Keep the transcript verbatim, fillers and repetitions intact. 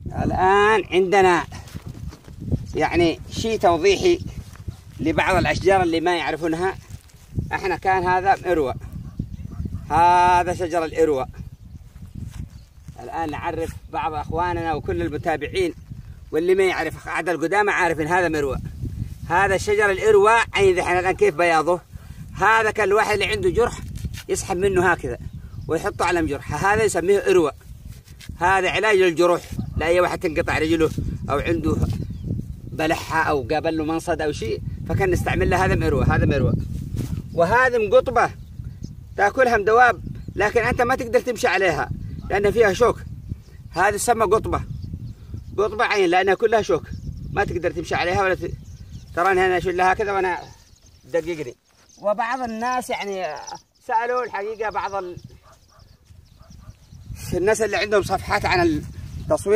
الآن عندنا يعني شيء توضيحي لبعض الأشجار اللي ما يعرفونها. احنا كان هذا إروى، هذا شجر الإروى. الآن نعرف بعض أخواننا وكل المتابعين واللي ما يعرف عاد القدامى عارف إن هذا مروى. هذا الشجر الإروى عين احنا الآن كيف بياضه. هذا كان الواحد اللي عنده جرح يسحب منه هكذا ويحطه على جرح، هذا يسميه إروى. هذا علاج للجروح، لأي واحد تنقطع رجله أو عنده بلحة أو قابل له منصد أو شيء فكان نستعمل له هذا مروى. هذا مروى. وهذه مقطبة تاكلها دواب، لكن أنت ما تقدر تمشي عليها لأن فيها شوك. هذه تسمى قطبة، قطبة عين لأنها كلها شوك، ما تقدر تمشي عليها ولا ت... تراني أنا أشيلها هكذا وأنا دقيقني. وبعض الناس يعني سألوا الحقيقة بعض ال... الناس اللي عندهم صفحات عن التصوير